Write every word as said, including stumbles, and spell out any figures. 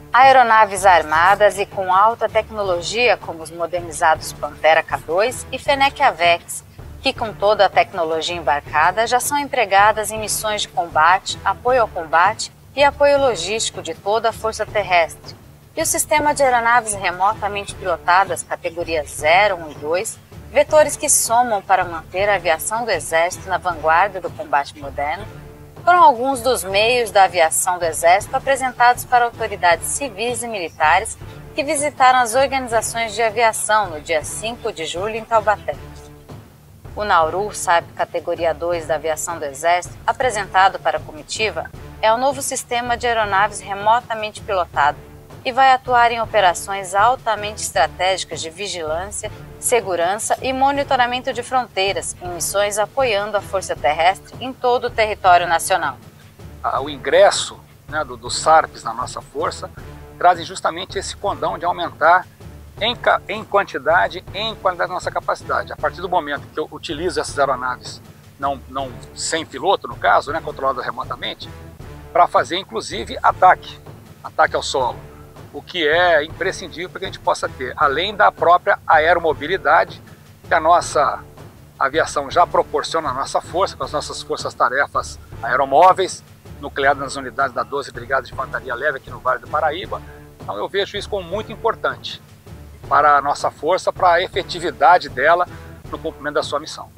Aeronaves armadas e com alta tecnologia, como os modernizados Pantera K dois e Fennek Avex, que com toda a tecnologia embarcada já são empregadas em missões de combate, apoio ao combate e apoio logístico de toda a força terrestre. E o sistema de aeronaves remotamente pilotadas categorias zero, um e dois, vetores que somam para manter a aviação do Exército na vanguarda do combate moderno, foram alguns dos meios da aviação do Exército apresentados para autoridades civis e militares que visitaram as organizações de aviação no dia cinco de julho em Taubaté. O Nauru, S A P categoria dois da aviação do Exército, apresentado para a comitiva, é o novo sistema de aeronaves remotamente pilotado e vai atuar em operações altamente estratégicas de vigilância, segurança e monitoramento de fronteiras, em missões apoiando a Força Terrestre em todo o território nacional. O ingresso, né, do, dos S A R Ps na nossa força trazem justamente esse condão de aumentar em, em quantidade e em qualidade da nossa capacidade. A partir do momento que eu utilizo essas aeronaves, não, não sem piloto no caso, né, controladas remotamente, para fazer inclusive ataque, ataque ao solo, o que é imprescindível para que a gente possa ter, além da própria aeromobilidade, que a nossa aviação já proporciona à nossa força, com as nossas forças-tarefas aeromóveis, nucleadas nas unidades da doze Brigada de Infantaria Leve aqui no Vale do Paraíba. Então eu vejo isso como muito importante para a nossa força, para a efetividade dela no cumprimento da sua missão.